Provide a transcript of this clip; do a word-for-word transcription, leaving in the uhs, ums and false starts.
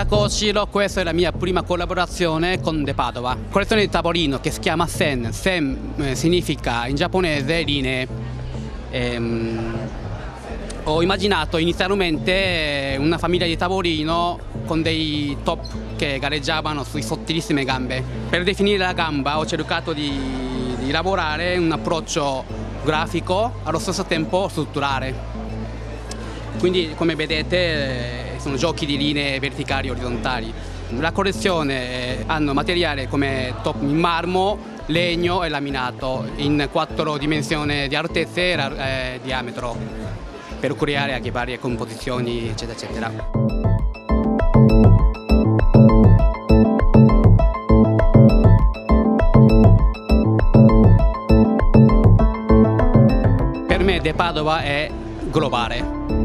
Kensaku Oshiro, questa è la mia prima collaborazione con DePadova. Collezione di tavolino che si chiama Sen. Sen eh, significa in giapponese linee. Ehm, ho immaginato inizialmente una famiglia di tavolino con dei top che gareggiavano sui sottilissime gambe. Per definire la gamba ho cercato di, di lavorare un approccio grafico allo stesso tempo strutturale. Quindi, come vedete, sono giochi di linee verticali e orizzontali. La collezione hanno materiale come top in marmo, legno e laminato in quattro dimensioni di altezza e eh, diametro per creare anche varie composizioni, eccetera, eccetera. Per me DePadova è globale.